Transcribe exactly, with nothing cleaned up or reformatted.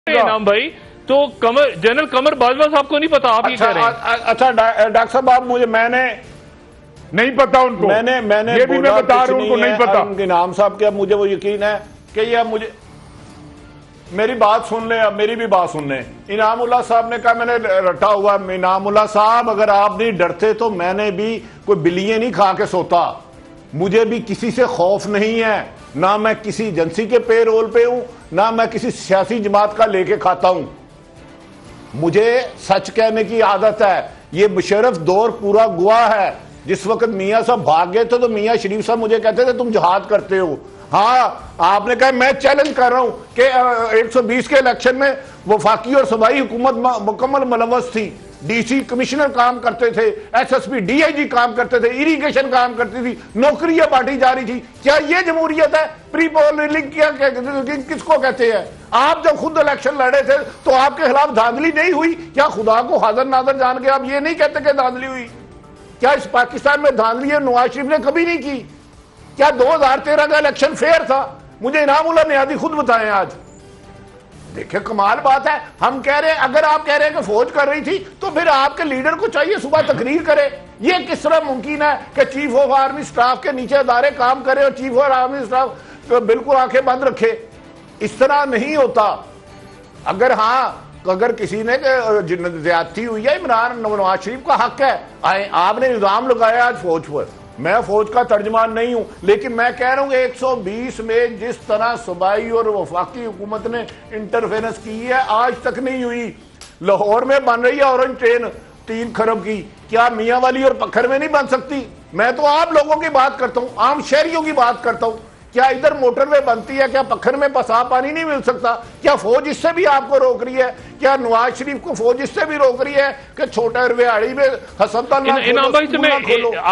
नाम भाई तो कमर जनरल कमर बाजवा साहब को नहीं पता, आप ही अच्छा, कह रहे हैं। अच्छा डॉक्टर साहब आप मुझे मैंने नहीं पता उनको, मैंने मैंने ये भी मैं बता रहा हूं उनको नहीं पता उनके नाम साहब के। अब मुझे वो यकीन है कि ये अब मुझे मेरी बात सुन ले, अब मेरी भी बात सुन ले। इनामुल्लाह साहब ने कहा मैंने रटा हुआ। इनामुल्लाह साहब अगर आप नहीं डरते तो मैंने भी कोई बिल्लियां नहीं खा के सोता। मुझे भी किसी से खौफ नहीं है, ना मैं किसी एजेंसी के पेरोल पे हूं, ना मैं किसी सियासी जमात का लेके खाता हूं। मुझे सच कहने की आदत है। ये मुशर्रफ दौर पूरा गुआ है। जिस वक्त मियां साहब भाग गए थे तो मियां शरीफ साहब मुझे कहते थे तुम जिहाद करते हो। हाँ, आपने कहा मैं चैलेंज कर रहा हूं कि एक सौ बीस के इलेक्शन में वफाकी और सूबाई हुकूमत मुकम्मल मुलव्वस थी। डीसी कमिश्नर काम करते थे, एसएसपी डीआईजी काम करते थे, इरिगेशन काम करती थी, नौकरियां बांटी जा रही थी। क्या ये जमहूरियत है? प्री पोलिंग क्या किसको कहते हैं? आप जब खुद इलेक्शन लड़े थे तो आपके खिलाफ धांधली नहीं हुई? क्या खुदा को हाजिर नादर जान के आप ये नहीं कहते कि धांधली हुई? क्या इस पाकिस्तान में धांधली नवाज शरीफ ने कभी नहीं की? क्या दो हजार तेरह का इलेक्शन फेयर था? मुझे इनामुल्लाह नियाज़ी खुद बताएं आज। देखिए कमाल बात है। हम कह रहे हैं, अगर आप कह रहे हैं कि फौज कर रही थी तो फिर आपके लीडर को चाहिए सुबह तकरीर करे। ये किस तरह मुमकिन है कि चीफ ऑफ आर्मी स्टाफ के नीचे अदारे काम करे और चीफ ऑफ आर्मी स्टाफ तो बिल्कुल आंखें बंद रखे? इस तरह नहीं होता। अगर हाँ अगर किसी ने ज्यादती हुई है, इमरान नवाज शरीफ का हक है। आए आपने इल्जाम लगाया आज फौज पर, मैं फौज का तर्जमान नहीं हूं, लेकिन मैं कह रहा हूं एक सौ बीस में जिस तरह सूबाई और वफाकी हुकूमत ने इंटरफेरेंस की है आज तक नहीं हुई। लाहौर में बन रही है ऑरेंज ट्रेन तीन खरब की, क्या मियां वाली और पत्थर में नहीं बन सकती? मैं तो आप लोगों की बात करता हूं, आम शहरियों की बात करता हूं। क्या इधर मोटरवे बनती है? क्या पत्थर में बसा पानी नहीं मिल सकता? क्या फौज इससे भी आपको रोक रही है? क्या नवाज शरीफ को फौज इससे भी रोक रही है कि छोटा रवियाड़ी में हसनतल्ला खोलो?